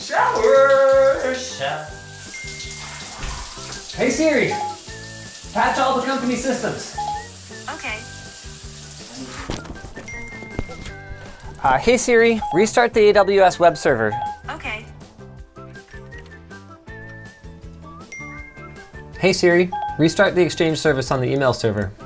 Shower! Hey Siri, patch all the company systems. Okay. Hey Siri, restart the AWS web server. Okay. Hey Siri, restart the Exchange service on the email server.